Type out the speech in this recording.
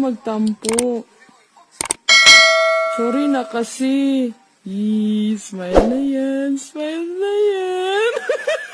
magtampo. Sorry na kasi. Yee, smile na yan. Smile na yan.